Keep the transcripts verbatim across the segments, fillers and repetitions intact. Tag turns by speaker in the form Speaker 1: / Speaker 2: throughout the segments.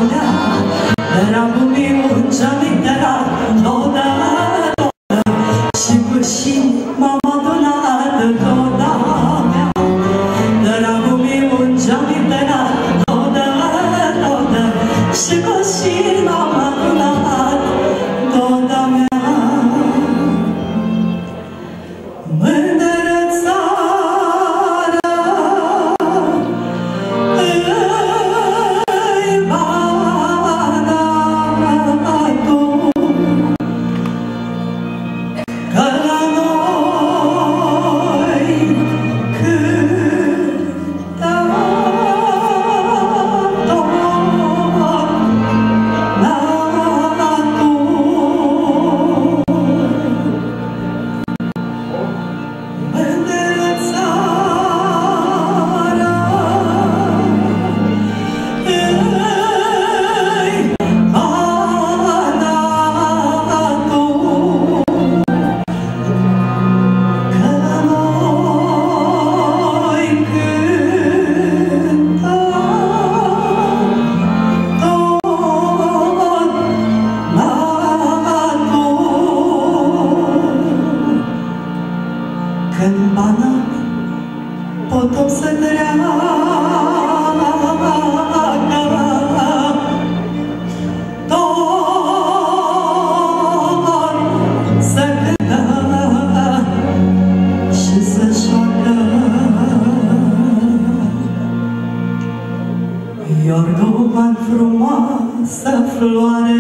Speaker 1: mea, dragul meu ce-am interat, toda, toda, și cu și m-am adunat toda mea, dragul meu ce-am interat, toda, toda, și cu și m-am adunat toda mea. Mândră țară, îi bana tu, că la noi cântă tot când bana pot să treacă, tot să cântă și să joacă. Iorgovan frumoasă floare,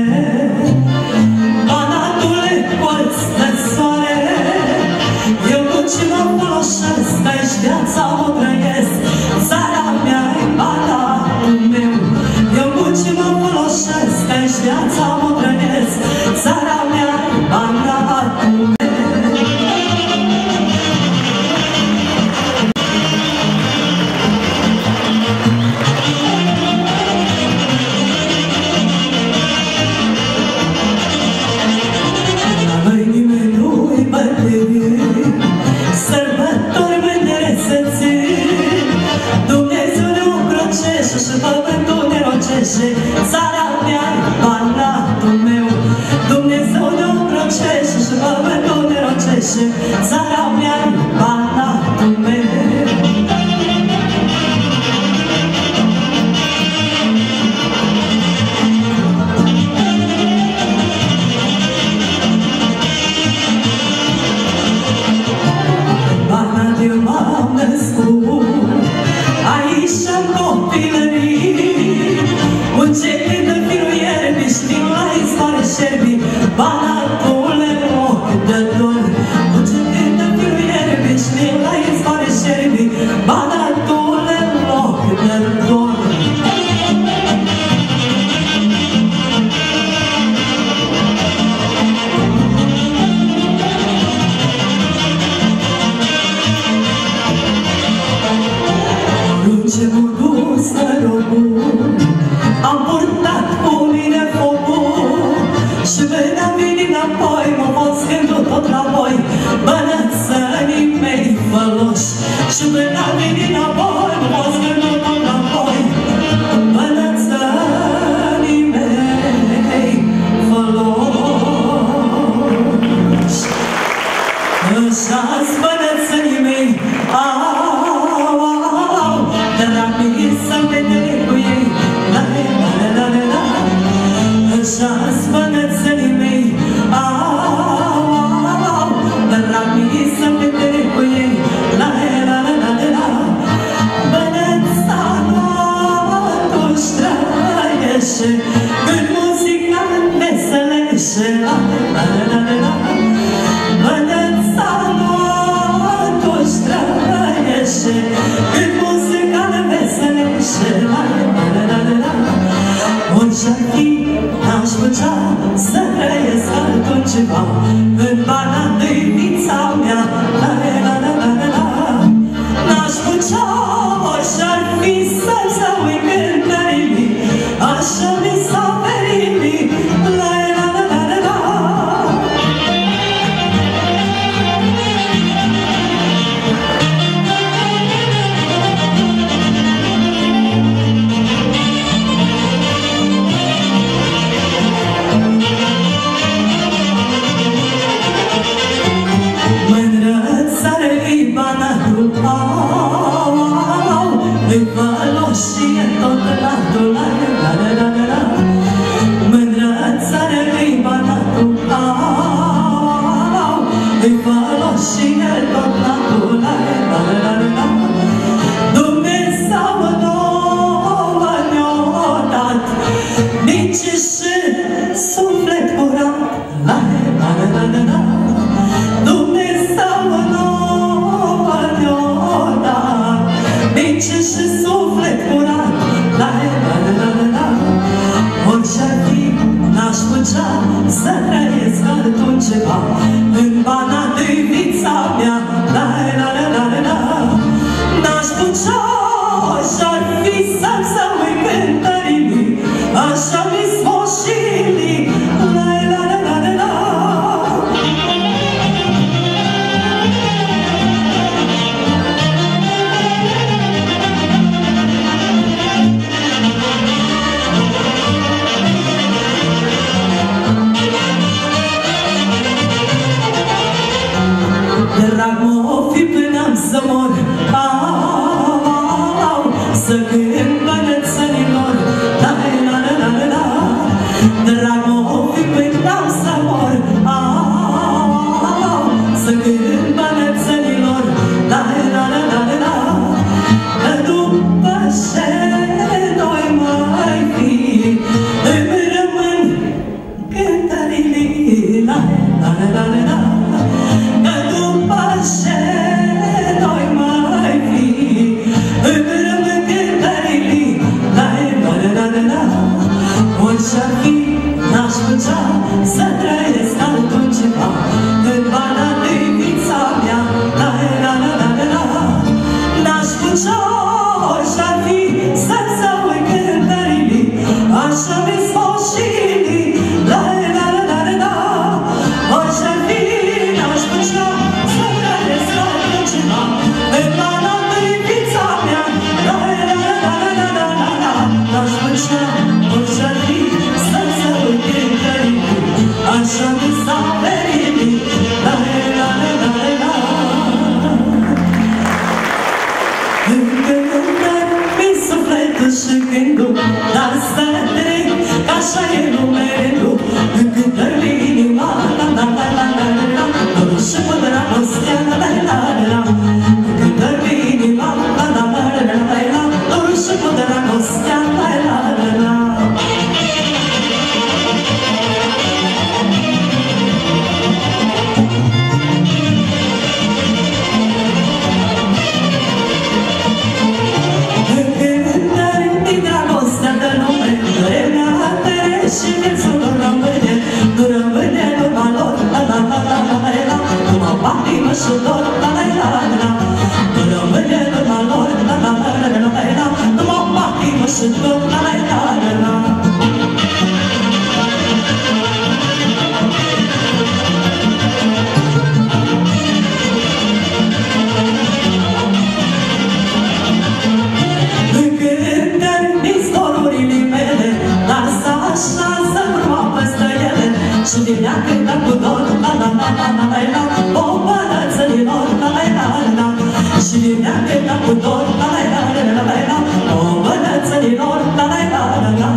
Speaker 1: banatule colț de soare, eu cu ce mă folosesc, aici viața o trăiesc, țara mea-i banatul meu. Eu cu ce mă folosesc, aici viața o trăiesc, țara mea-i banatul meu. La noi nimeni nu-i bătărie, sărbători mândre să țin, Dumnezeu ne ocrocește și pământul ne rocește, țara mea-i banatul meu. Dumnezeu ne ocrocește și pământul ne rocește, țara mea-i banatul meu. Eu m-am născut, aici am copilărit, muncenind în firul ierbii, știu la izvoare șerbii, banatule ochi de dor. Muncenind în firul ierbii, știu la izvoare șerbii, banatule ochi de dor. Ce m-a dus nărobul, am purtat cu mine focul, și când am venit înapoi, mă fost gândul tot la voi, bănățănii mei făloși. Și când am venit înapoi, mă fost gândul tot la voi, bănățănii mei făloși. Așa-s bănățănii mei, să-mi vedere cu ei, la la la la la la. Așa-s bănățănii mei, au, au, dragii să-mi vedere cu ei, la la la la la la. Bănățanatul-și trăiește, când muzica veselește, la la la la la. Bănățanatul-și trăiește, când muzica veselește, la la la la la. Orice-ar fi, n-aș putea să trăiesc altundeva, în banat-i vița mea, la la la la la la. N-aș putea, orice-ar fi, să-ți aui cântării, așa mi s-a ferit, la la la la la la. la la. Dumnezeu nouă ne-o dat minge și suflet curat. La la la la la la. Orice-ar fi, n-aș putea să trăiesc altun ceva în banana viața mea. La la la la la la. N-aș putea, și-ar fi să-mi să uit cântările, așa mi-s moșilii. La la la la la la. Drag m-o fi până-am să mor, au, să cânt bănățărilor. La la la la la la. Drag m-o fi până-am să mor, au, să cânt bănățărilor. La la la la la la. Că după ce noi mai fi, îmi rămân cântările. La la la la la la. Că după ce noi mai fi, îmi rămân cântările. La la la la la la. Orice-ar fi, n-aș putea să trăiesc altun ceva în banana viața mea. La la la la la la. N-aș putea, orice-ar fi, să-ți uit cântările, așa mi-s moșilii. La la la la la la. Orice-ar fi, n-aș putea să trăiesc altun ceva în banana viața mea. La la la la la la la la. N-aș putea, orice-ar fi, să-ți uit cântările, așa mi-s averile. La la la la la la. Încă mi sufletul și gândul, dar să trec, că așa e numerul. Încântări inima, la la la la la la. Dorul și cu dragostea, la la la la la. Încântări inima, la la la la la la. Dorul și cu dragostea, la la la la. Și viețul nu rămâne, nu rămâne numai lor. La la la la la la la. Numai patimă și dor. La la la la la. Nu rămâne numai lor. La la la la la la. Numai patimă și dor. La la la la la. Și din ea cântă cu dor, la la la la la la la. O bănățărilor, la la la la la. Și din ea cântă cu dor, la la la la la la la. O bănățărilor, la la la la la.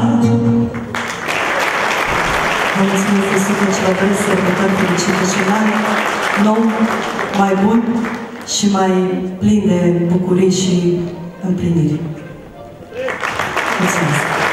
Speaker 1: Vă mulțumim frumos și vă doresc sărbători fericite și un an nou, mai bun și mai plin de bucurii și împliniri. Mulțumesc!